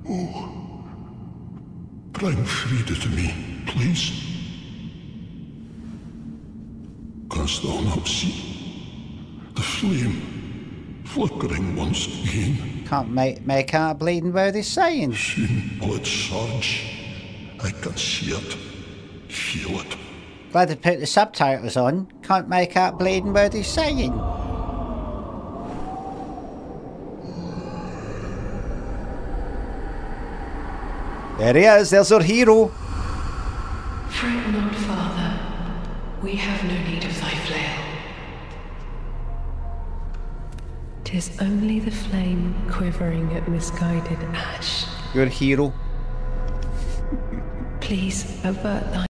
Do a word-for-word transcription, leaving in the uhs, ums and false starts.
Oh, bring Frida to me, please. Canst thou not see the flame flickering once again? Can't make, make out a bleeding word he's saying. Soon will it surge. I can see it, feel it. Glad to put the subtitles on. Can't make out a bleeding word he's saying. There he is, there's our hero. Fret not, Father. We have no need of thy flail. 'Tis only the flame quivering at misguided ash. Your hero. Please avert thy